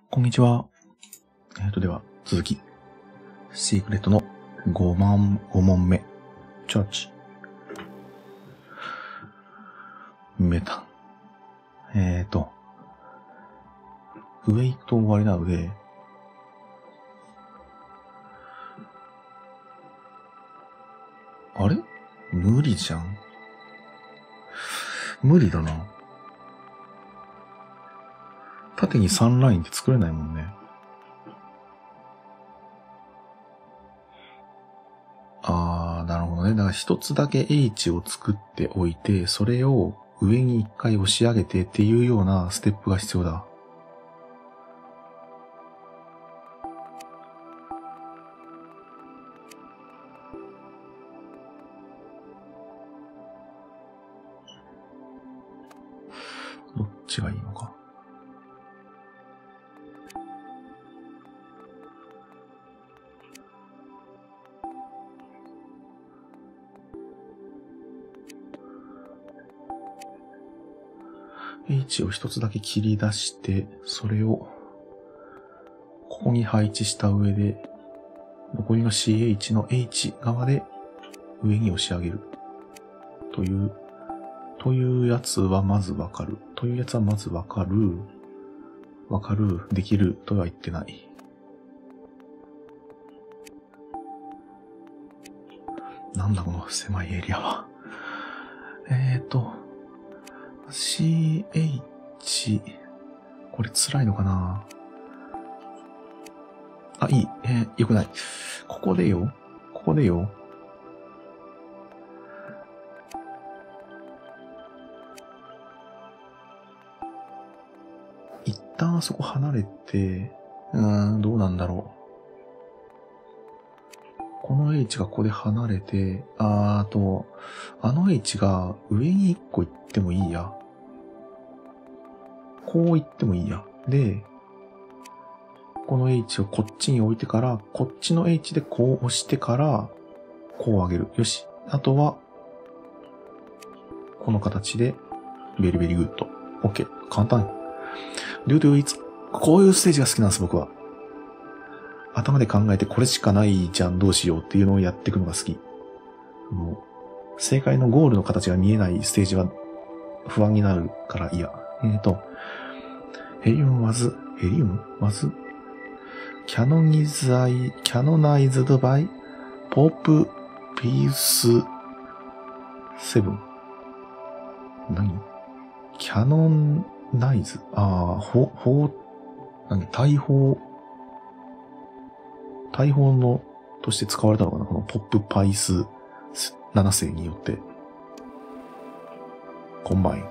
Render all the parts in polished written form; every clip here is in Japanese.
こんにちは。では、続き。シークレットの5問目。チャーチ。メタ。上行くと終わりなので、あれ？無理じゃん。無理だな。縦に3ラインって作れないもんね。なるほどね。だから一つだけ H を作っておいて、それを上に一回押し上げてっていうようなステップが必要だ。どっちがいいのか。H を一つだけ切り出して、それをここに配置した上で、残りの CH の H 側で上に押し上げる。というやつはまずわかる。できるとは言ってない。なんだこの狭いエリアは。CH、これ辛いのかな？いい。よくない。ここでよ。一旦そこ離れて、どうなんだろう。この H がここで離れて、あの H が上に1個行ってもいいや。こう行ってもいいや。で、この H をこっちに置いてから、こっちの H でこう押してから、こう上げる。よし。あとは、この形で、ベリベリグッド。OK。簡単。Do it. こういうステージが好きなんです、僕は。頭で考えてこれしかないじゃん、どうしようっていうのをやっていくのが好き。もう、正解のゴールの形が見えないステージは不安になるから嫌。ヘリウムcanonized by Pope Pius VII。何？ canonize。大砲のとして使われたのかな、このポップパイス7世によって。コンバイン。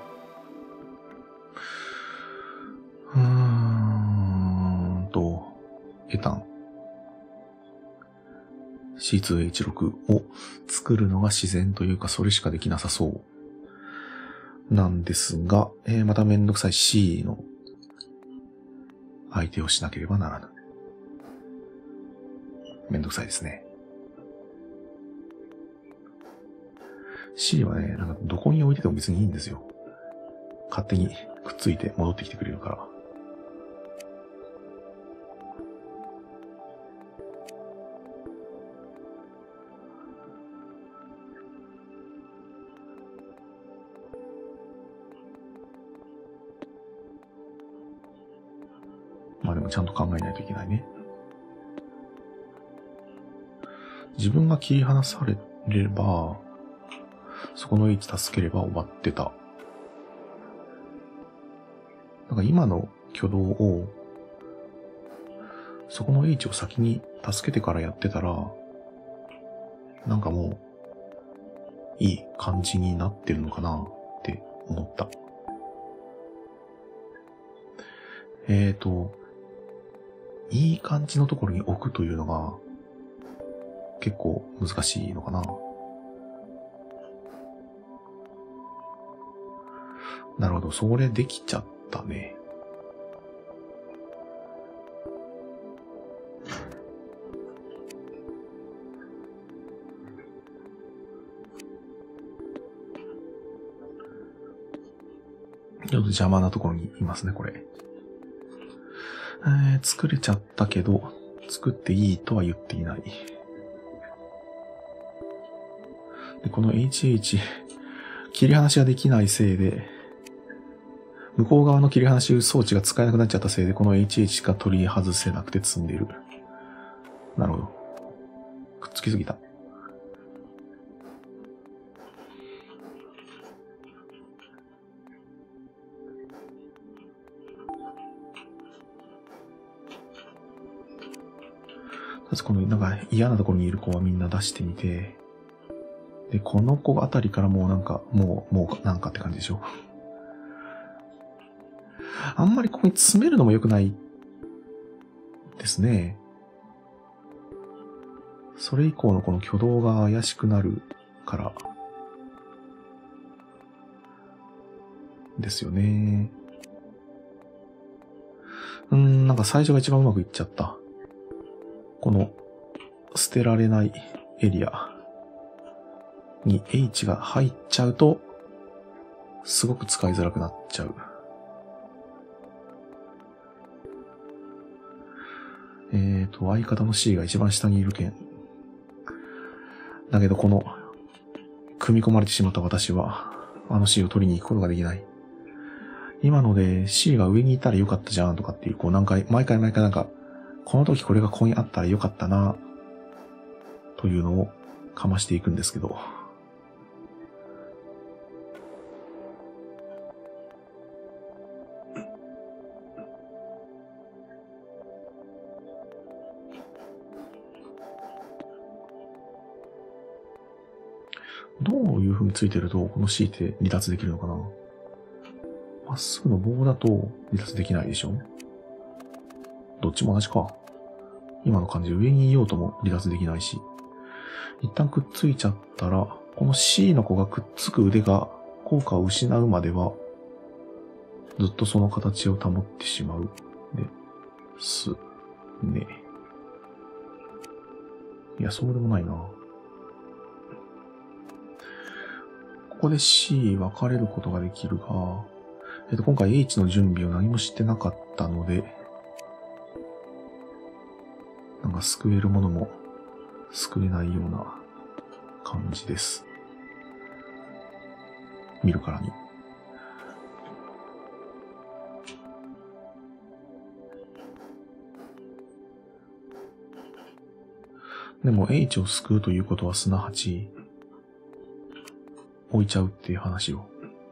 エタン。C2H6 を作るのが自然というか、それしかできなさそう。なんですが、まためんどくさい C の相手をしなければならない。めんどくさいですね。C はね、なんかどこに置いてても別にいいんですよ。勝手にくっついて戻ってきてくれるから。まあでもちゃんと考えないといけないね。自分が切り離されれば、そこの H 助ければ終わってた。なんか今の挙動を、そこの H を先に助けてからやってたら、なんかもう、いい感じになってるのかなって思った。いい感じのところに置くというのが、結構難しいのかな。なるほど、それできちゃったね。ちょっと邪魔なところにいますね、これ。 作れちゃったけど、作っていいとは言っていない。で、この HH、切り離しができないせいで、向こう側の切り離し装置が使えなくなっちゃったせいで、この HH が取り外せなくて積んでいる。なるほど。くっつきすぎた。まずこのなんか嫌なところにいる子はみんな出してみて、で、この子あたりからもうなんか、もうなんかって感じでしょ。あんまりここに詰めるのも良くないですね。それ以降のこの挙動が怪しくなるからですよね。なんか最初が一番うまくいっちゃった。この捨てられないエリアに H が入っちゃうとすごく使いづらくなっちゃう。相方の C が一番下にいる件。だけどこの組み込まれてしまった私はあの C を取りに行くことができない。今ので C が上にいたらよかったじゃんとかっていう、こう毎回なんか、この時これがここにあったらよかったな、というのをかましていくんですけど。どういう風についてると、この C って離脱できるのかな？まっすぐの棒だと離脱できないでしょ？どっちも同じか。今の感じで上にいようとも離脱できないし。一旦くっついちゃったら、この C の子がくっつく腕が効果を失うまでは、ずっとその形を保ってしまう。ですね。いや、そうでもないな。ここで C 分かれることができるが、今回 H の準備を何もしてなかったので、なんか救えるものも救えないような感じです。見るからに。でも H を救うということはすなわち置いちゃうっていう話を。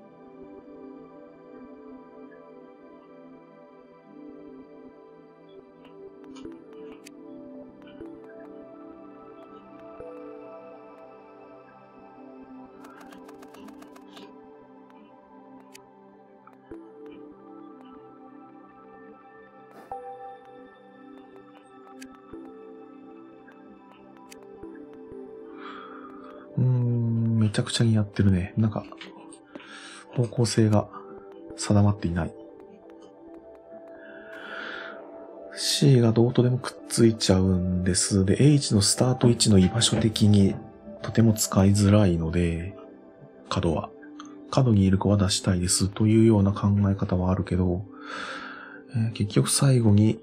めちゃくちゃにやってるね。なんか、方向性が定まっていない。C がどうとでもくっついちゃうんです。で、H のスタート位置の居場所的にとても使いづらいので、角にいる子は出したいですというような考え方はあるけど、結局最後に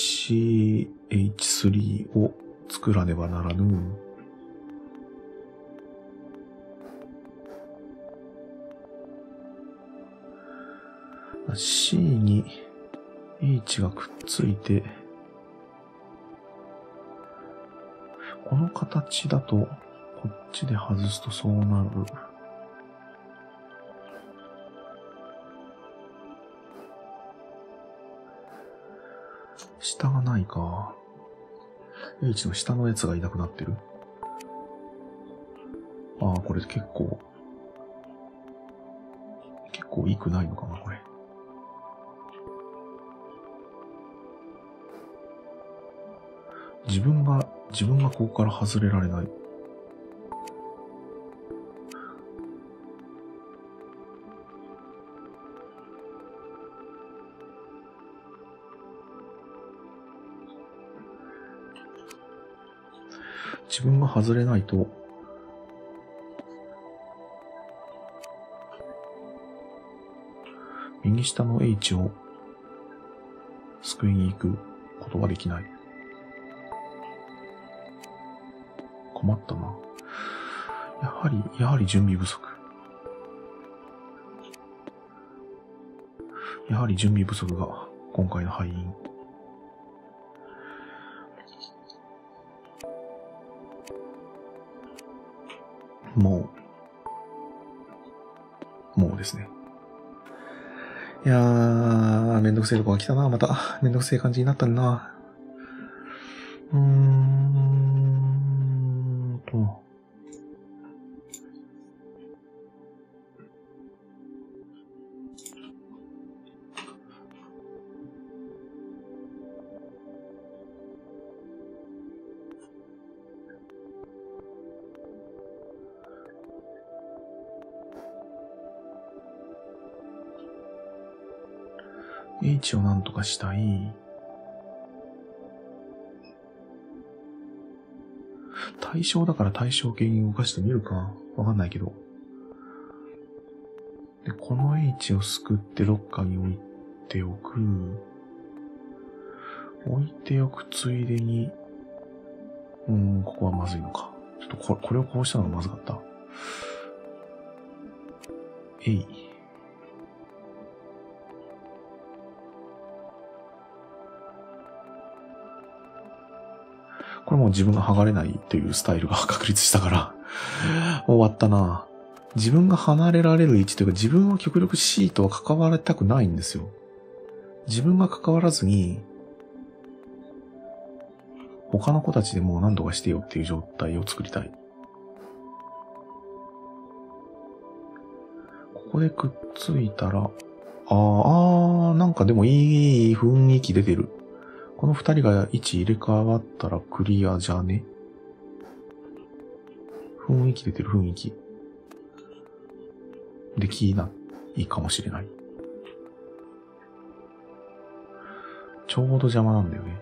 CH3 を作らねばならぬ。C に H がくっついて、この形だとこっちで外すとそうなる。下がないか。H の下のやつがいなくなってる。ああ、これ結構いくないのかな、これ。自分がここから外れられない。自分が外れないと、右下の H を救いに行くことができない。困ったな。やはり準備不足。やはり準備不足が今回の敗因。もうですね。いやー、めんどくせえとこが来たな。また、めんどくせえ感じになったな。H をなんとかしたい。対象だから対象系に動かしてみるか。わかんないけど。で、この H をすくってどっかに置いておく。置いておくついでに、ここはまずいのか。ちょっとこれをこうしたのがまずかった。これもう自分が剥がれないというスタイルが確立したから終わったな。自分が離れられる位置というか、自分は極力 C とは関わりたくないんですよ。自分が関わらずに他の子たちでもう何とかしてよっていう状態を作りたい。ここでくっついたら、なんかでもいい雰囲気出てる。この二人が位置入れ替わったらクリアじゃね？雰囲気出てる雰囲気。できないかもしれない。ちょうど邪魔なんだよね。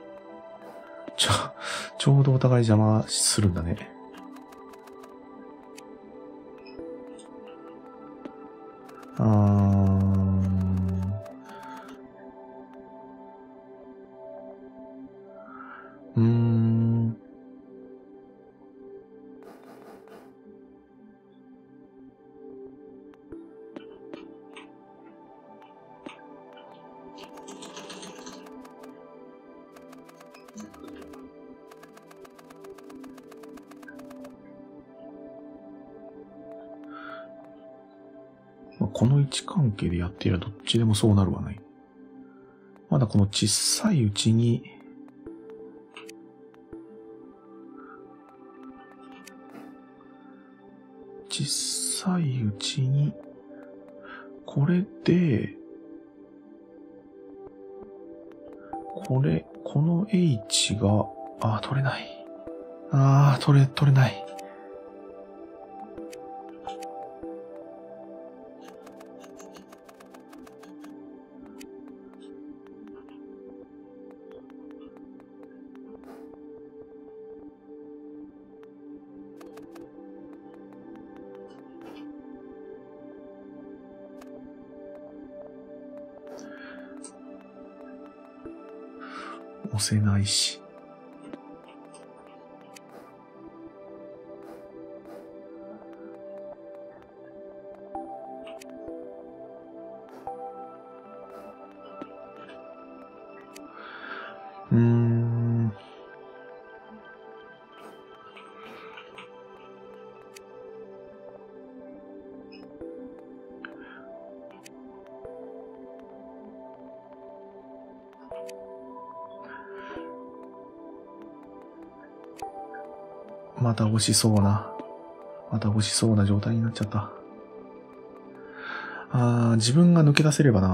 ちょうどお互い邪魔するんだね。この位置関係でやっていればどっちでもそうなるわね。まだこの小さいうちに、これで、この H が、取れない。取れない。押せないし。また押しそうな状態になっちゃった。自分が抜け出せれば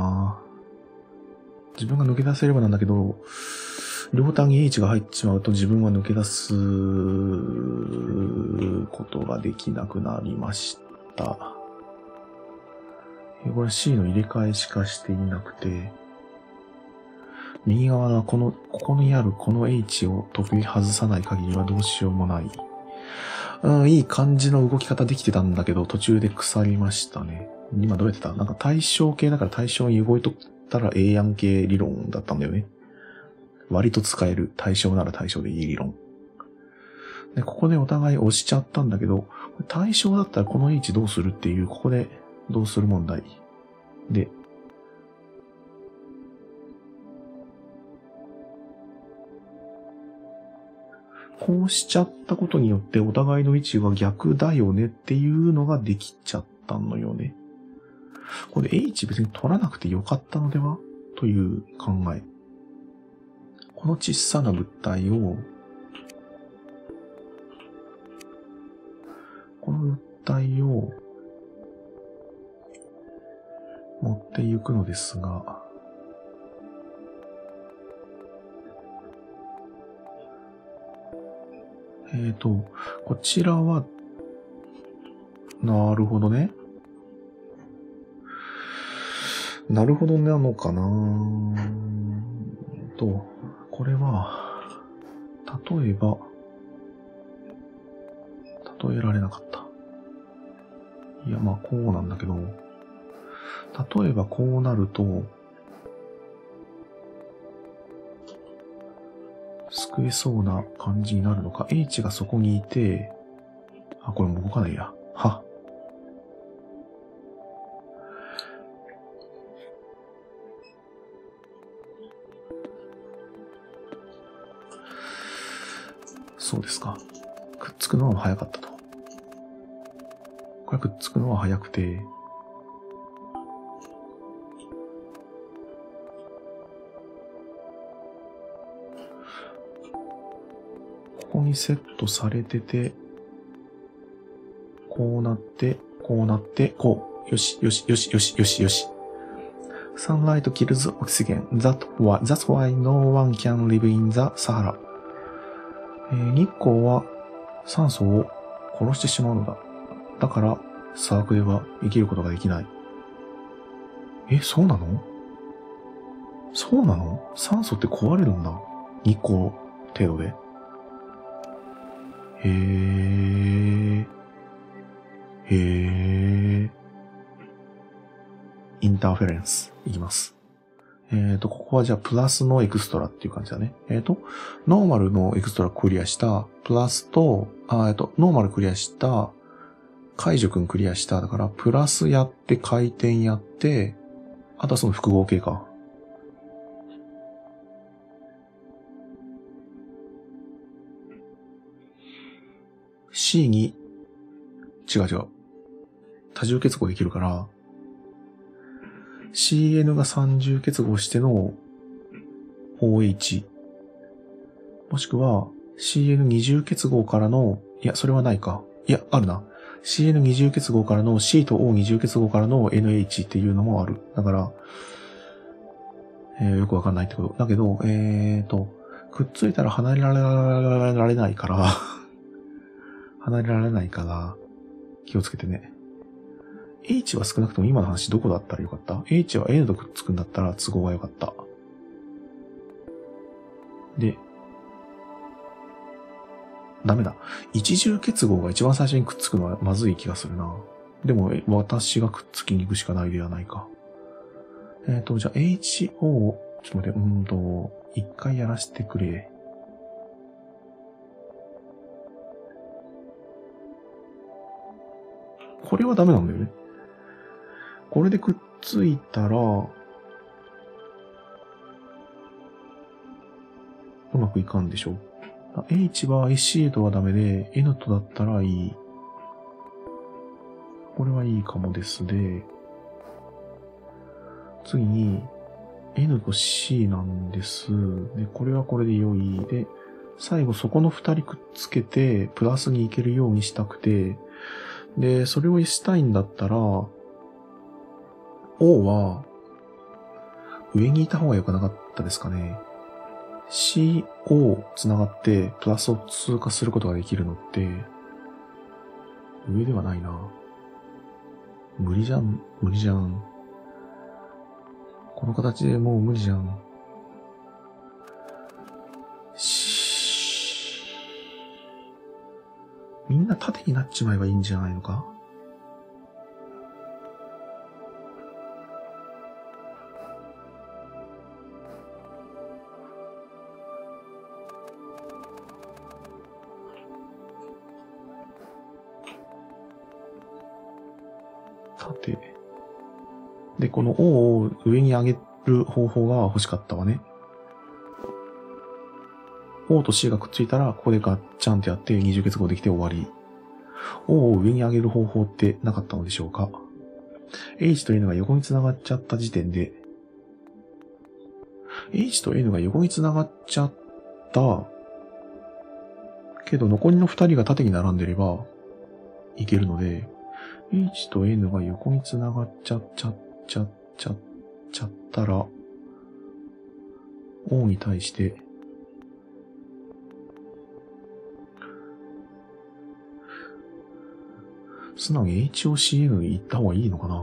なんだけど、両端に H が入っちまうと自分は抜け出すことができなくなりました。これ C の入れ替えしかしていなくて、右側のここにあるこの H を取り外さない限りはどうしようもない。いい感じの動き方できてたんだけど、途中で腐りましたね。今どうやってた？なんか対象系だから対象に動いとっったらええやん系理論だったんだよね。割と使える。対象なら対象でいい理論。で、ここでお互い押しちゃったんだけど、対象だったらこの位置どうするっていう、ここでどうする問題。で、こうしちゃったことによってお互いの位置が逆だよねっていうのができちゃったのよね。これ H 別に取らなくてよかったのではという考え。この小さな物体を、この物体を持っていくのですが、こちらは、なるほどね。なるほどなのかなこれは、例えられなかった。いや、まあこうなんだけど、例えばこうなると、救えそうな感じになるのか。H がそこにいて、あ、これもう動かないや。は。そうですか。くっつくのは早かったと。これくっつくのは早くて、ここにセットされてて、こうなって、こうなって、こう。よし、よし、よし、よし、よし、よし。Sunlight kills oxygen. That's why no one can live in the Sahara. 日光は酸素を殺してしまうのだ。だから、砂漠では生きることができない。そうなの？そうなの？酸素って壊れるんだ。日光程度で。インターフェレンス。いきます。ここはじゃあプラスのエクストラっていう感じだね。ノーマルのエクストラクリアした、プラスと、ノーマルクリアした、海樹くんクリアした。だから、プラスやって、回転やって、あとはその複合形か。C に、違う。多重結合できるから、CN が三重結合しての OH。もしくは CN 二重結合からの、いや、それはないか。いや、あるな。CN 二重結合からの C と O 二重結合からの NH っていうのもある。だから、よくわかんないってこと。だけど、くっついたら離れられないから、離れられないから、気をつけてね。H は少なくとも今の話どこだったらよかった？ H は N とくっつくんだったら都合がよかった。で、ダメだ。一重結合が一番最初にくっつくのはまずい気がするな。でも、私がくっつきに行くしかないではないか。じゃあ HO、ちょっと待って、一回やらせてくれ。これはダメなんだよね。これでくっついたら、うまくいかんでしょ。H は SC とはダメで、N とだったらいい。これはいいかもですで、次に、N と C なんです。で、これはこれで良い。で、最後そこの二人くっつけて、プラスに行けるようにしたくて、で、それをしたいんだったら、O は、上にいた方が良くなかったですかね。CO つながって、プラスを通過することができるのって、上ではないな。無理じゃん。この形でもう無理じゃん。みんな縦になっちまえばいいんじゃないのか？ 縦。で、この O を上に上げる方法が欲しかったわね。O と C がくっついたら、ここでガッチャンってやって二重結合できて終わり。O を上に上げる方法ってなかったのでしょうか。H と N が横に繋がっちゃった時点で、H と N が横に繋がっちゃった。けど残りの二人が縦に並んでればいけるので、H と N が横に繋がっちゃったら、O に対して、素直に HOCN に行った方がいいのかな。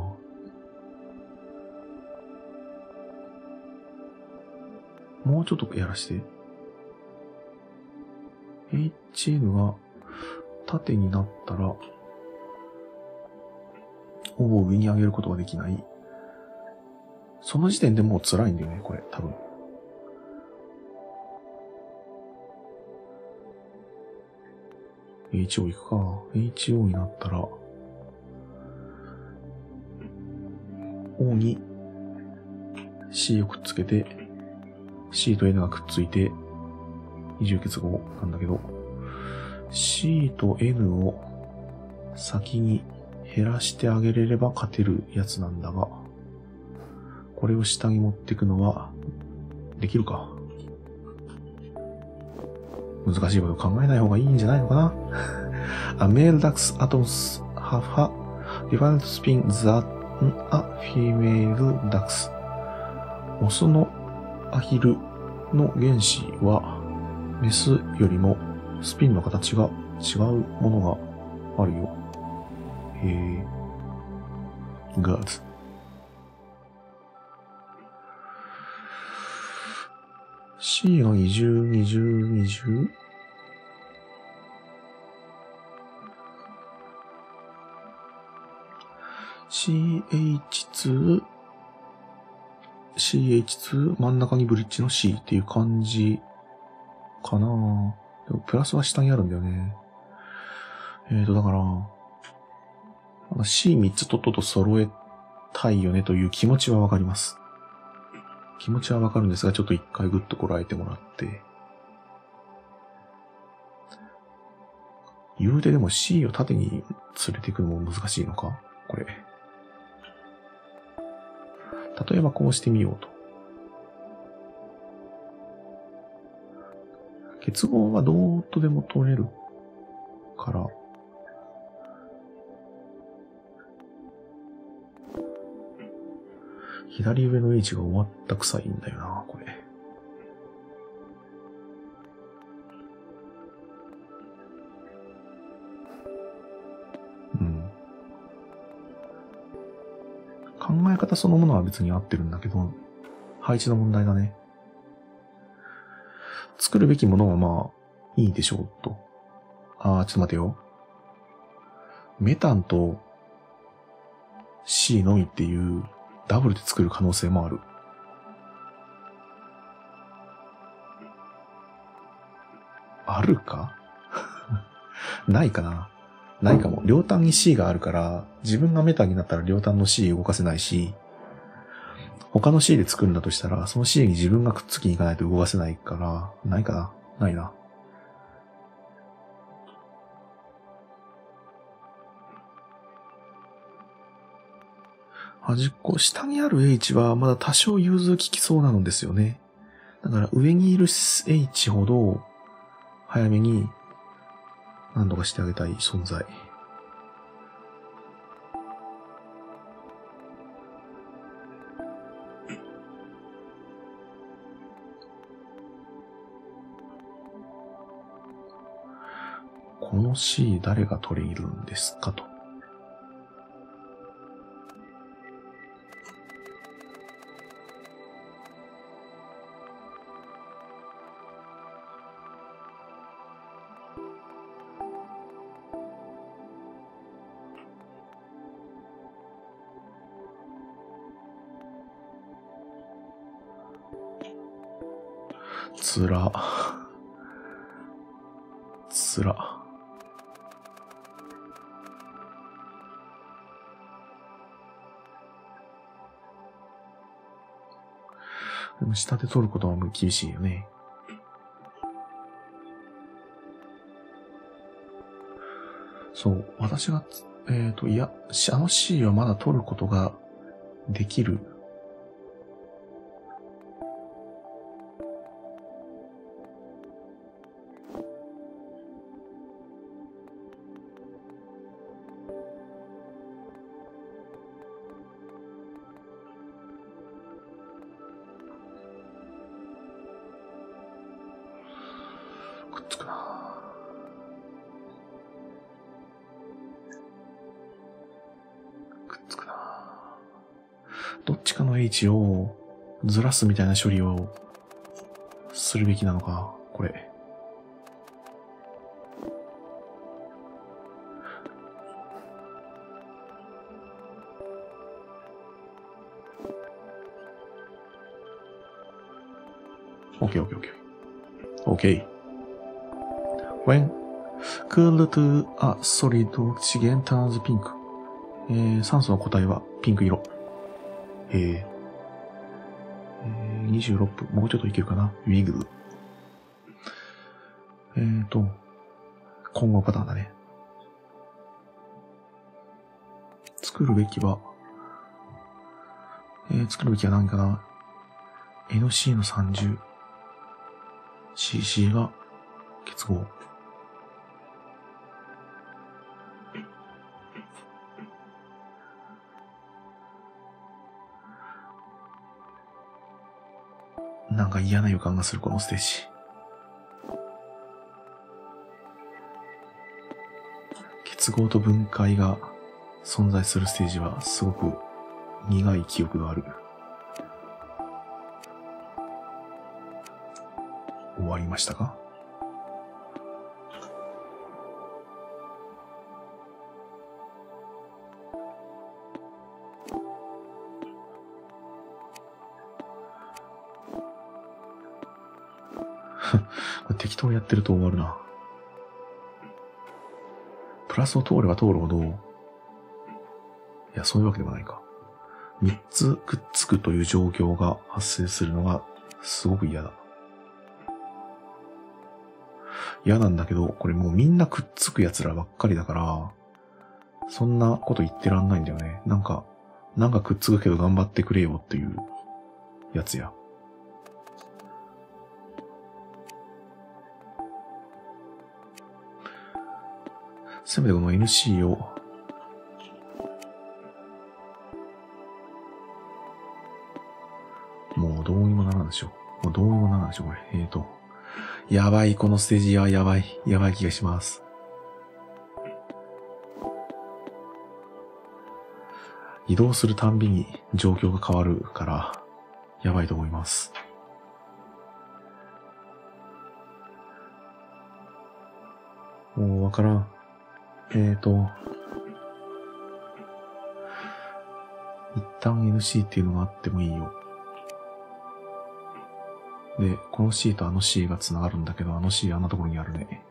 もうちょっとやらして。HN が縦になったら、O を上に上げることができない。その時点でもう辛いんだよね、これ、多分。HO 行くか。HO になったら、O に C をくっつけて、C と N がくっついて、二重結合なんだけど、C と N を先に減らしてあげれれば勝てるやつなんだが、これを下に持っていくのは、できるか。難しいこと考えない方がいいんじゃないのかな。A male duck's atoms have a different spin than a female duck's. オスのアヒルの原子は、メスよりもスピンの形が違うものがあるよ。ガーズ。C が20？ CH2 真ん中にブリッジの C っていう感じかな。でもプラスは下にあるんだよね。だから、C3 つとっとと揃えたいよねという気持ちはわかります。気持ちはわかるんですが、ちょっと一回グッとこらえてもらって。言うてでも C を縦に連れていくのも難しいのかこれ。例えばこうしてみようと。結合はどうとでも取れるから、左上の H が終わった臭いんだよな、これ。考え方そのものは別に合ってるんだけど、配置の問題だね。作るべきものはまあ、いいでしょうと。ちょっと待てよ。メタンと C のみっていうダブルで作る可能性もある。あるかないかな。ないかも。両端に C があるから、自分がメタンになったら両端の C 動かせないし、他の C で作るんだとしたら、その C に自分がくっつきに行かないと動かせないから、ないかな。ないな。端っこ、下にある H はまだ多少融通効きそうなのですよね。だから上にいる H ほど、早めに何とかしてあげたい存在。この C 誰が取れるんですかと。つら。 でも下で取ることは厳しいよね。そう、私が、いや、あの C はまだ取ることができる。くっつくな。くっつくな。どっちかの H をずらすみたいな処理をするべきなのか、これ。OK。When cooled to a solid oxygen turns pink. 酸素の固体はピンク色。26分。もうちょっといけるかな。Wiggle。今後パターンだね。作るべきは何かな。NC の30。CC が結合。なんか嫌な予感がする、このステージ。結合と分解が存在するステージはすごく苦い記憶がある。終わりましたか？これ適当やってると終わるな。プラスを通れば通るほど、いや、そういうわけではないか。3つくっつくという状況が発生するのがすごく嫌だ。嫌なんだけど、これもうみんなくっつく奴らばっかりだから、そんなこと言ってらんないんだよね。なんかくっつくけど頑張ってくれよっていうやつや。せめてこの NC をもうどうにもならんでしょ。これ。やばい、このステージはやばい気がします。移動するたんびに状況が変わるから、やばいと思います。もうわからん。一旦 NC っていうのがあってもいいよ。で、この C とあの C が繋がるんだけど、あの C あんなところにあるね。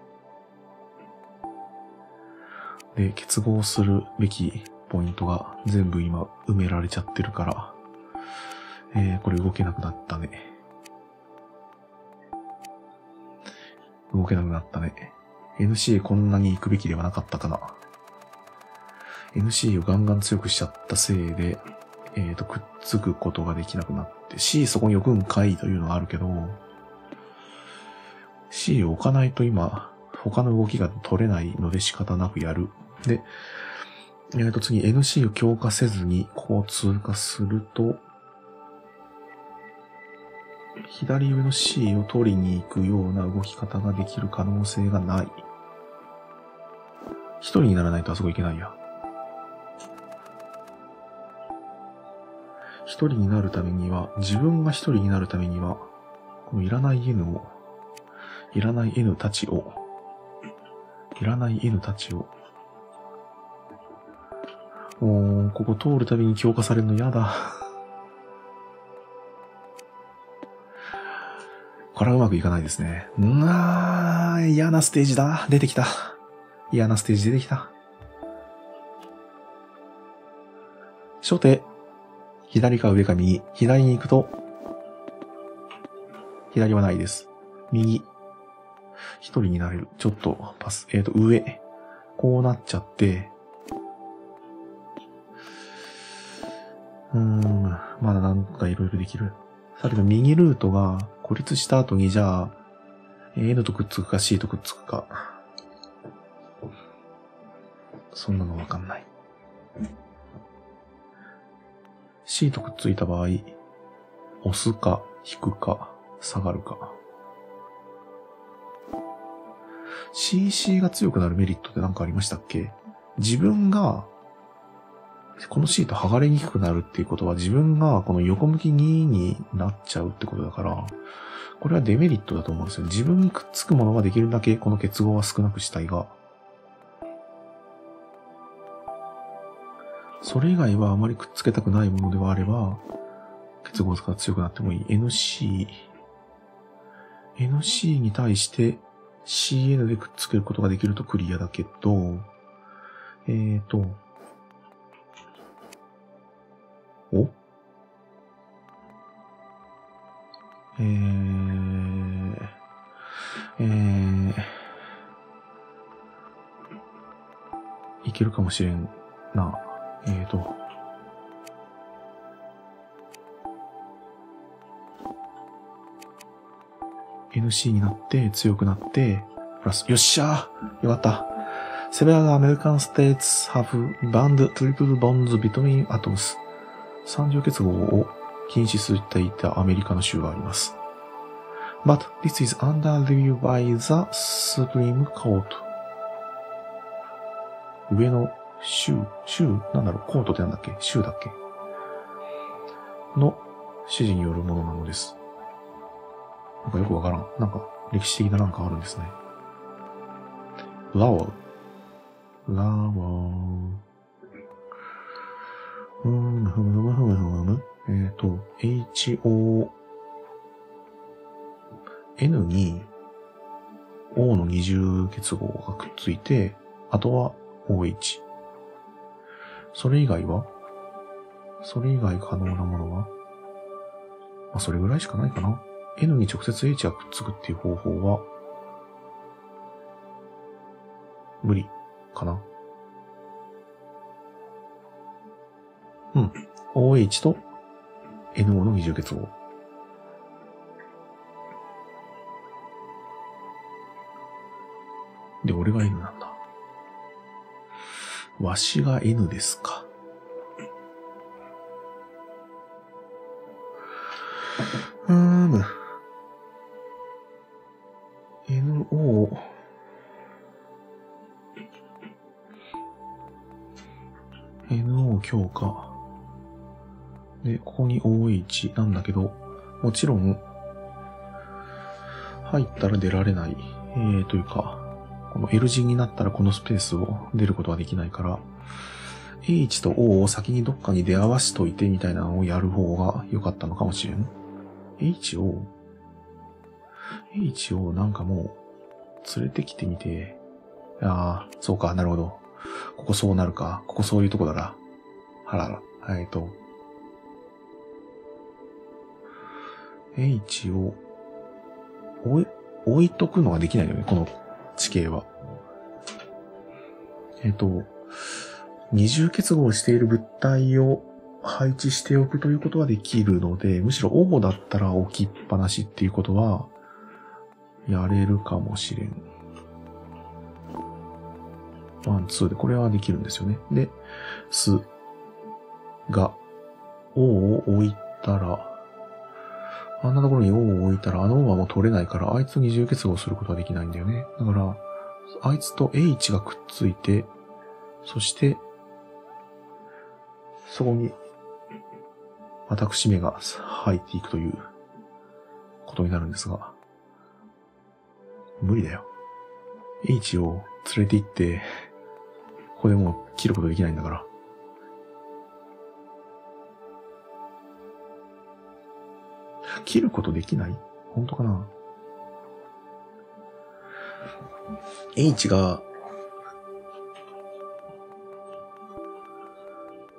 で、結合するべきポイントが全部今埋められちゃってるから、これ動けなくなったね。NC こんなに行くべきではなかったかな。NC をガンガン強くしちゃったせいで、くっつくことができなくなって、C そこに置くんかいというのがあるけど、C を置かないと今、他の動きが取れないので仕方なくやる。で、次 NC を強化せずにこう通過すると、左上の C を取りに行くような動き方ができる可能性がない。一人にならないとあそこ行けないや。一人になるためには、自分が一人になるためには、このいらない N たちを、ここ通るたびに強化されるの嫌だ。これはうまくいかないですね。嫌なステージだ。出てきた。初手、左か上か右、左に行くと、 左はないです。右。一人になれる。ちょっとパス。上。こうなっちゃって、まだなんかいろいろできる。さっきの右ルートが孤立した後にじゃあ、N とくっつくか C とくっつくか。そんなのわかんない。C とくっついた場合、押すか引くか下がるか。CC が強くなるメリットって何かありましたっけ？自分がこのシート剥がれにくくなるっていうことは自分がこの横向き2になっちゃうってことだから、これはデメリットだと思うんですよ。自分にくっつくものができるだけこの結合は少なくしたいが、それ以外はあまりくっつけたくないものではあれば、結合が強くなってもいい。NC に対して CN でくっつけることができるとクリアだけど、いけるかもしれんな。NC になって強くなってプラス、よっしゃー、よかった。Several American states have banned triple bonds between atoms。三乗結合を禁止していたアメリカの州があります。But this is under review by the Supreme Court。上の州、なんだろう、コートってなんだっけ、州だっけの指示によるものなのです。なんかよくわからん。なんか歴史的ななんかあるんですね。ラワー。N に O の二重結合がくっついて、あとは OH。それ以外可能なものは、それぐらいしかないかな。N に直接 H がくっつくっていう方法は、無理かな。OH と NO の二重結合。で、俺が N なんだ。わしが N ですか。NO 強化。で、ここに OH なんだけど、もちろん、入ったら出られない。というか、この L 字になったらこのスペースを出ることはできないから、H と O を先にどっかに出合わしといてみたいなのをやる方が良かったのかもしれん。H をなんかもう、連れてきてみて、そうか、なるほど。ここそうなるか。ここそういうとこだな。H を置いとくのができないよね、この地形は。二重結合している物体を配置しておくということはできるので、むしろ主だったら置きっぱなしっていうことは、やれるかもしれん。1、2でこれはできるんですよね。で、すが、O を置いたら、あんなところに O を置いたら、あの O はもう取れないから、あいつと二重結合することはできないんだよね。だから、あいつと H がくっついて、そして、そこに、私めが入っていくということになるんですが、無理だよ。H を連れて行って、ここでもう切ることできないんだから。切ることできない？本当かな？ H が、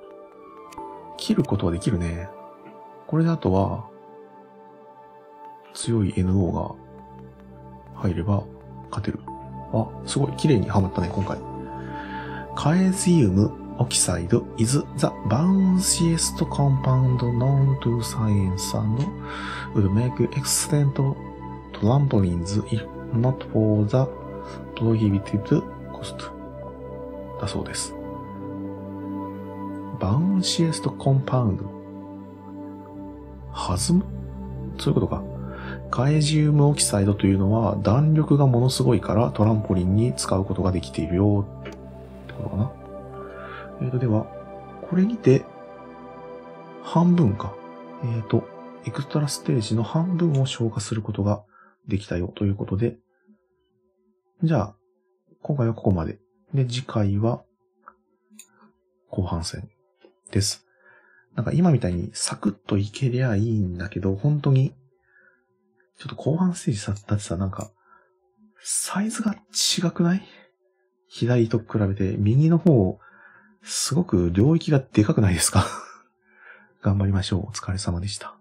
切ることはできるね。これであとは、 強い NO が入れば勝てる。あ、すごい綺麗にはまったね、今回。Caesium oxide is the bounciest compound known to science and would make excellent trampolines if not for the prohibitive cost. だそうです。bounciest compound 弾む？そういうことか。カエジウムオキサイドというのは弾力がものすごいからトランポリンに使うことができているよってことかな。では、これにて半分か。エクストラステージの半分を消化することができたよということで、じゃあ、今回はここまで。で、次回は後半戦です。なんか今みたいにサクッといけりゃいいんだけど、本当に、ちょっと後半ステージだってさ、なんか、サイズが違くない？左と比べて、右の方、すごく領域がでかくないですか？頑張りましょう。お疲れ様でした。